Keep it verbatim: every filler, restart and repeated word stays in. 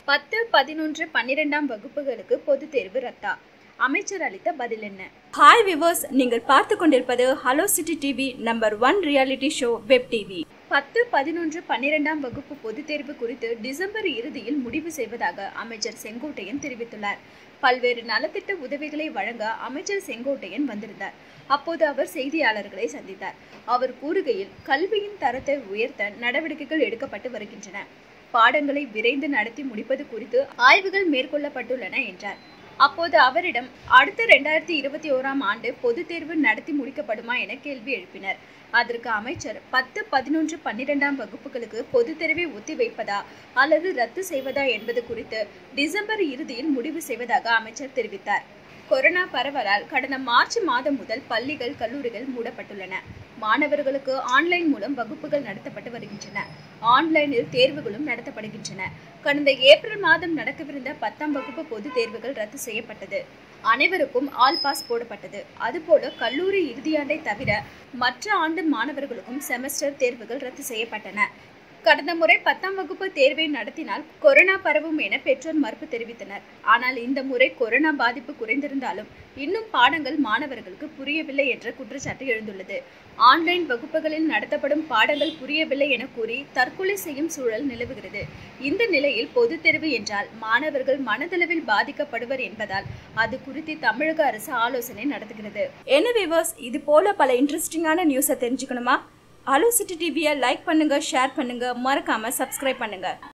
பத்து பதினொன்று பன்னிரெண்டாம் வகுப்புகளுக்கு பொதுத் தேர்வு ரத்தா? அமைச்சர் அளித்த பதில் என்ன? ஹாய் விவர்ஸ், நீங்கள் பார்த்து கொண்டிருப்பது hello city TV, number one reality show web TV. பத்து பதினொன்று பன்னிரெண்டாம் வகுப்பு பொதுத் தேர்வு குறித்து டிசம்பர் இறுதியில் முடிவு செய்வதாக அமைச்சர் செங்கோட்டையன் தெரிவித்துள்ளார். பல்வேறு நலத்திட்ட உதவிகளை வழங்க அமைச்சர் செங்கோட்டையன் வந்திருந்தார். அப்போது அவர் செய்தியாளர்களை சந்தித்தார். அவர் கூறுகையில், கல்வியின் தரத்தை உயர்த்த நடவடிக்கைகள் எடுக்கப்பட்டு வருகின்றன. பாடங்களை விரைந்து நடத்தி முடிப்பது குறித்து ஆய்வுகள் மேற்கொள்ளப்பட்டுள்ளன என்றார். அப்போது அவரிடம் அடுத்த இரண்டாயிரத்தி இருபத்தி ஓராம் ஆண்டு பொதுத் தேர்வு நடத்தி முடிக்கப்படுமா என கேள்வி எழுப்பினர். அதற்கு அமைச்சர், பத்து பதினொன்று பன்னிரெண்டாம் வகுப்புகளுக்கு பொதுத் தேர்வை ஒத்திவைப்பதா அல்லது ரத்து செய்வதா என்பது குறித்து டிசம்பர் இறுதியில் முடிவு செய்வதாக அமைச்சர் தெரிவித்தார். கொரோனா பரவலால் கடந்த மார்ச் மாதம் முதல் பள்ளிகள், கல்லூரிகள் மூடப்பட்டுள்ளன. மாணவர்களுக்கு ஆன்லைன் மூலம் வகுப்புகள் நடத்தப்பட்டு வருகின்றன. ஆன்லைனில் தேர்வுகளும் நடத்தப்படுகின்றன. கடந்த ஏப்ரல் மாதம் நடக்கவிருந்த பத்தாம் வகுப்பு பொதுத் தேர்வுகள் ரத்து செய்யப்பட்டது. அனைவருக்கும் ஆல் பாஸ் போடப்பட்டது. அதுபோல கல்லூரி இறுதியாண்டை தவிர மற்ற ஆண்டு மாணவர்களுக்கும் செமஸ்டர் தேர்வுகள் ரத்து செய்யப்பட்டன. கடந்த முறை பத்தாம் வகுப்பு தேர்வை நடத்தினால் கொரோனா பரவும் என பெற்றோர் மறுப்பு தெரிவித்தனர். ஆனால் இந்த முறை கொரோனா பாதிப்பு குறைந்திருந்தாலும் இன்னும் பாடங்கள் மாணவர்களுக்கு புரியவில்லை என்ற குற்றச்சாட்டு எழுந்துள்ளது. ஆன்லைன் வகுப்புகளில் நடத்தப்படும் பாடங்கள் புரியவில்லை என கூறி தற்கொலை செய்யும் சூழல் நிலவுகிறது. இந்த நிலையில் பொதுத் தேர்வு என்றால் மாணவர்கள் மனதளவில் பாதிக்கப்படுவர் என்பதால் அது குறித்து தமிழக அரசு ஆலோசனை நடத்துகிறது. என்ன விவர்ஸ், இது போல பல இன்ட்ரெஸ்டிங்கான நியூஸை தெரிஞ்சுக்கணுமா? ஹலோ சிட்டி டிவியை லைக் பண்ணுங்க, ஷேர் பண்ணுங்க, மறக்காம சப்ஸ்கிரைப் பண்ணுங்க.